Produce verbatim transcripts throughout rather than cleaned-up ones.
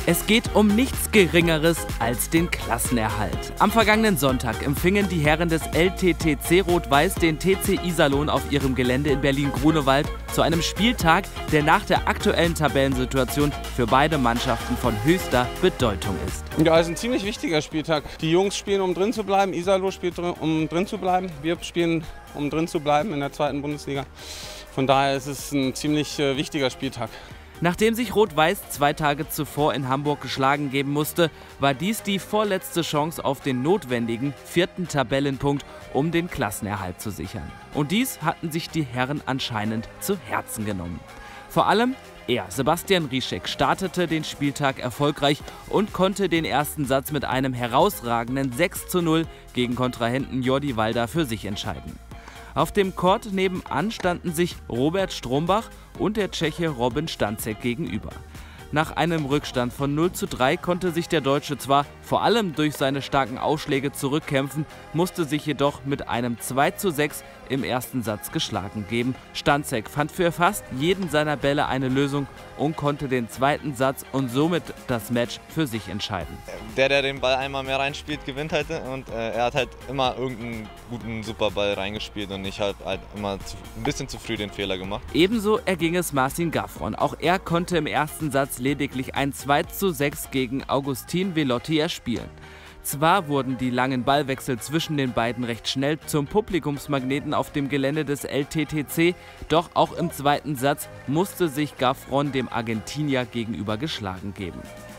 Es geht um nichts Geringeres als den Klassenerhalt. Am vergangenen Sonntag empfingen die Herren des L T T C Rot-Weiß den T C Iserlohn auf ihrem Gelände in Berlin-Grunewald zu einem Spieltag, der nach der aktuellen Tabellensituation für beide Mannschaften von höchster Bedeutung ist. Ja, es ist ein ziemlich wichtiger Spieltag. Die Jungs spielen, um drin zu bleiben, Iserlohn spielt, um drin zu bleiben. Wir spielen, um drin zu bleiben in der zweiten Bundesliga. Von daher ist es ein ziemlich äh, wichtiger Spieltag. Nachdem sich Rot-Weiß zwei Tage zuvor in Hamburg geschlagen geben musste, war dies die vorletzte Chance auf den notwendigen vierten Tabellenpunkt, um den Klassenerhalt zu sichern. Und dies hatten sich die Herren anscheinend zu Herzen genommen. Vor allem er, Sebastian Rieschek, startete den Spieltag erfolgreich und konnte den ersten Satz mit einem herausragenden sechs zu null gegen Kontrahenten Jordi Walder für sich entscheiden. Auf dem Court nebenan standen sich Robert Strombach und der Tscheche Robin Stanzek gegenüber. Nach einem Rückstand von null zu drei konnte sich der Deutsche zwar vor allem durch seine starken Ausschläge zurückkämpfen, musste sich jedoch mit einem zwei zu sechs im ersten Satz geschlagen geben. Stanzek fand für fast jeden seiner Bälle eine Lösung und konnte den zweiten Satz und somit das Match für sich entscheiden. Der, der den Ball einmal mehr reinspielt, gewinnt halt und äh, er hat halt immer irgendeinen guten Superball reingespielt und ich habe halt immer zu, ein bisschen zu früh den Fehler gemacht. Ebenso erging es Marcin Gaffron. Auch er konnte im ersten Satz lediglich ein zwei zu sechs gegen Augustin Velotti erspielen. Zwar wurden die langen Ballwechsel zwischen den beiden recht schnell zum Publikumsmagneten auf dem Gelände des L T T C, doch auch im zweiten Satz musste sich Gaffron dem Argentinier gegenüber geschlagen geben.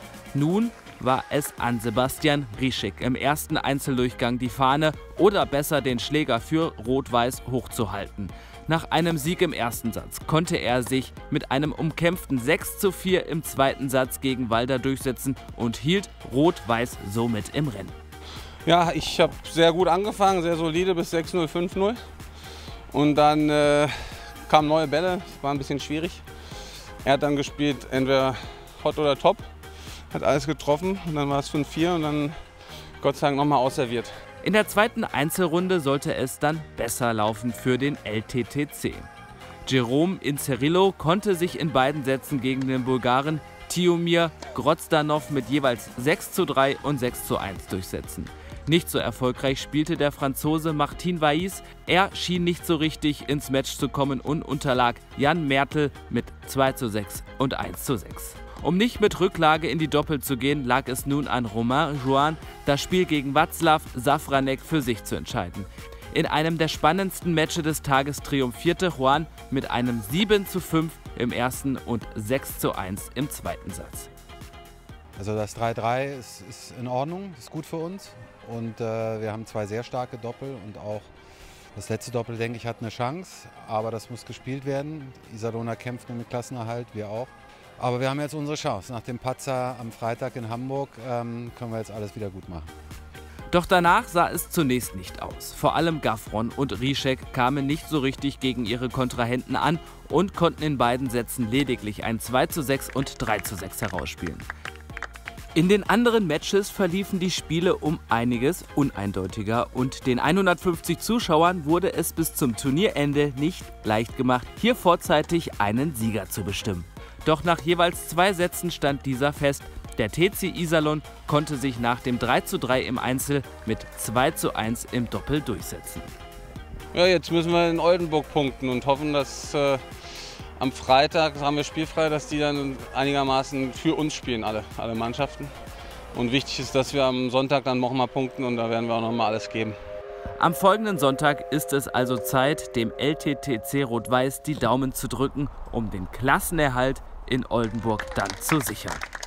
Nun war es an Sebastian Rieschek, im ersten Einzeldurchgang die Fahne oder besser den Schläger für Rot-Weiß hochzuhalten. Nach einem Sieg im ersten Satz konnte er sich mit einem umkämpften sechs zu vier im zweiten Satz gegen Walder durchsetzen und hielt Rot-Weiß somit im Rennen. Ja, ich habe sehr gut angefangen, sehr solide bis sechs null, fünf null. Und dann äh, kamen neue Bälle, das war ein bisschen schwierig. Er hat dann gespielt entweder Hot oder Top, hat alles getroffen und dann war es fünf vier und dann Gott sei Dank nochmal ausserviert. In der zweiten Einzelrunde sollte es dann besser laufen für den L T T C. Jerome Inzerillo konnte sich in beiden Sätzen gegen den Bulgaren Tiomir Grozdanov mit jeweils sechs zu drei und sechs zu eins durchsetzen. Nicht so erfolgreich spielte der Franzose Martin Weiss. Er schien nicht so richtig ins Match zu kommen und unterlag Jan Mertel mit zwei zu sechs und eins zu sechs. Um nicht mit Rücklage in die Doppel zu gehen, lag es nun an Romain Juan, das Spiel gegen Václav Safranek für sich zu entscheiden. In einem der spannendsten Matches des Tages triumphierte Juan mit einem sieben zu fünf im ersten und sechs zu eins im zweiten Satz. Also das drei drei ist, ist in Ordnung, ist gut für uns und äh, wir haben zwei sehr starke Doppel und auch das letzte Doppel, denke ich, hat eine Chance, aber das muss gespielt werden. Iserlohner kämpft um den Klassenerhalt, wir auch. Aber wir haben jetzt unsere Chance. Nach dem Patzer am Freitag in Hamburg ähm, können wir jetzt alles wieder gut machen. Doch danach sah es zunächst nicht aus. Vor allem Gaffron und Rieschek kamen nicht so richtig gegen ihre Kontrahenten an und konnten in beiden Sätzen lediglich ein zwei zu sechs und drei zu sechs herausspielen. In den anderen Matches verliefen die Spiele um einiges uneindeutiger und den hundertfünfzig Zuschauern wurde es bis zum Turnierende nicht leicht gemacht, hier vorzeitig einen Sieger zu bestimmen. Doch nach jeweils zwei Sätzen stand dieser fest. Der T C Iserlohn konnte sich nach dem drei zu drei im Einzel mit zwei zu eins im Doppel durchsetzen. Ja, jetzt müssen wir in Oldenburg punkten und hoffen, dass äh, am Freitag, das haben wir spielfrei, dass die dann einigermaßen für uns spielen, alle, alle Mannschaften. Und wichtig ist, dass wir am Sonntag dann nochmal punkten und da werden wir auch nochmal alles geben. Am folgenden Sonntag ist es also Zeit, dem L T T C Rot-Weiß die Daumen zu drücken, um den Klassenerhalt in Oldenburg dann zu sichern.